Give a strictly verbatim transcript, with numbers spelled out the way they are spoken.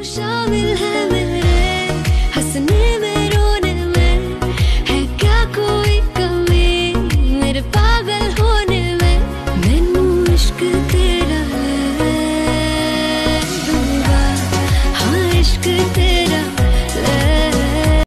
शामिल है मेरे हंसने में रोने में, है क्या कोई कमी मेरे पागल होने में। मैनू इश्क तेरा है दूंगा, हाँ इश्क तेरा